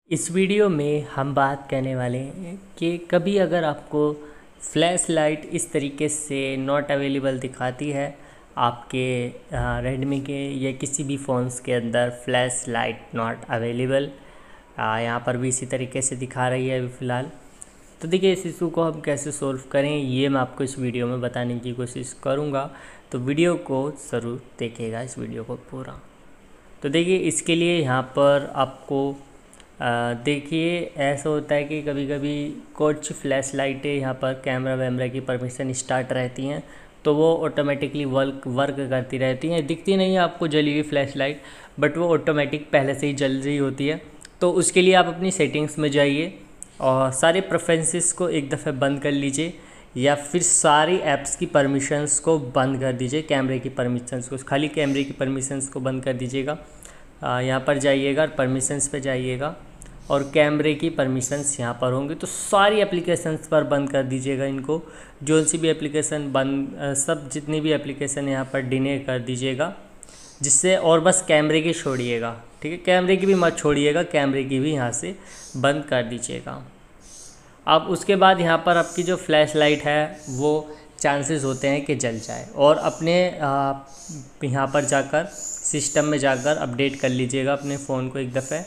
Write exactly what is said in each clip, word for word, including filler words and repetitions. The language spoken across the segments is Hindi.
इस वीडियो में हम बात करने वाले हैं कि कभी अगर आपको फ्लैश लाइट इस तरीके से नॉट अवेलेबल दिखाती है आपके रेडमी के या किसी भी फ़ोन्स के अंदर फ्लैश लाइट नॉट अवेलेबल, यहाँ पर भी इसी तरीके से दिखा रही है अभी फ़िलहाल। तो देखिए इस इशू को हम कैसे सोल्व करें ये मैं आपको इस वीडियो में बताने की कोशिश करूँगा, तो वीडियो को ज़रूर देखिएगा इस वीडियो को पूरा। तो देखिए इसके लिए यहाँ पर आपको देखिए ऐसा होता है कि कभी कभी कुछ फ्लैश लाइटें यहाँ पर कैमरा वैमरा की परमिशन स्टार्ट रहती हैं तो वो ऑटोमेटिकली वर्क वर्क करती रहती हैं, दिखती नहीं है आपको जली हुई फ्लैश लाइट, बट वो ऑटोमेटिक पहले से ही जल रही होती है। तो उसके लिए आप अपनी सेटिंग्स में जाइए और सारे प्रेफरेंसेस को एक दफ़े बंद कर लीजिए या फिर सारी ऐप्स की परमिशंस को बंद कर दीजिए। कैमरे की परमिशंस को, खाली कैमरे की परमिशंस को बंद कर दीजिएगा। यहाँ पर जाइएगा, परमिशंस पे जाइएगा और कैमरे की परमिशंस यहाँ पर होंगी तो सारी एप्लीकेशंस पर बंद कर दीजिएगा इनको। जो सी भी एप्लीकेशन बंद, सब जितनी भी एप्लीकेशन यहाँ पर डिने कर दीजिएगा, जिससे और बस कैमरे की छोड़िएगा, ठीक है। कैमरे की भी मत छोड़िएगा, कैमरे की भी यहाँ से बंद कर दीजिएगा। अब उसके बाद यहाँ पर आपकी जो फ्लैश लाइट है वो चांसेस होते हैं कि जल जाए, और अपने यहाँ पर जाकर सिस्टम में जाकर अपडेट कर लीजिएगा अपने फ़ोन को एक दफ़े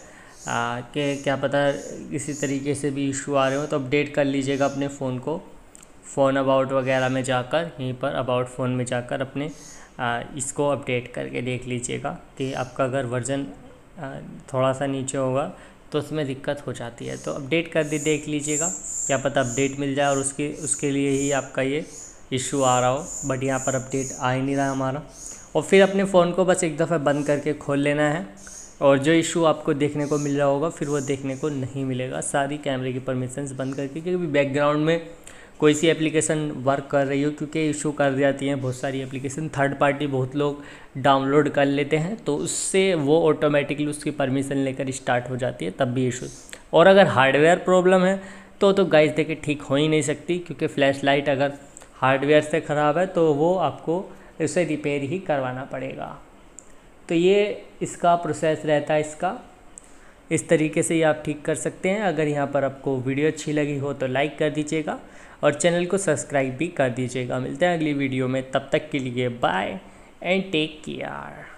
कि क्या पता इसी तरीके से भी इशू आ रहे हो, तो अपडेट कर लीजिएगा अपने फ़ोन को। फ़ोन अबाउट वगैरह में जाकर, यहीं पर अबाउट फ़ोन में जाकर अपने आ, इसको अपडेट करके देख लीजिएगा कि आपका अगर वर्जन थोड़ा सा नीचे होगा तो उसमें दिक्कत हो जाती है। तो अपडेट कर दे देख लीजिएगा, क्या पता अपडेट मिल जाए और उसके उसके लिए ही आपका ये इशू आ रहा हो, बट यहाँ पर अपडेट आ ही नहीं रहा हमारा। और फिर अपने फ़ोन को बस एक दफ़ा बंद करके खोल लेना है और जो इशू आपको देखने को मिल रहा होगा फिर वो देखने को नहीं मिलेगा, सारी कैमरे की परमिशंस बंद करके। क्योंकि बैकग्राउंड में कोई सी एप्लीकेशन वर्क कर रही हो, क्योंकि इशू कर जाती हैं बहुत सारी एप्लीकेशन, थर्ड पार्टी बहुत लोग डाउनलोड कर लेते हैं तो उससे वो ऑटोमेटिकली उसकी परमिशन लेकर स्टार्ट हो जाती है, तब भी इशू। और अगर हार्डवेयर प्रॉब्लम है तो तो गाइस देखिए ठीक हो ही नहीं सकती, क्योंकि फ्लैश लाइट अगर हार्डवेयर से ख़राब है तो वो आपको उसे रिपेयर ही करवाना पड़ेगा। तो ये इसका प्रोसेस रहता है, इसका इस तरीके से ये आप ठीक कर सकते हैं। अगर यहाँ पर आपको वीडियो अच्छी लगी हो तो लाइक कर दीजिएगा और चैनल को सब्सक्राइब भी कर दीजिएगा। मिलते हैं अगली वीडियो में, तब तक के लिए बाय एंड टेक केयर।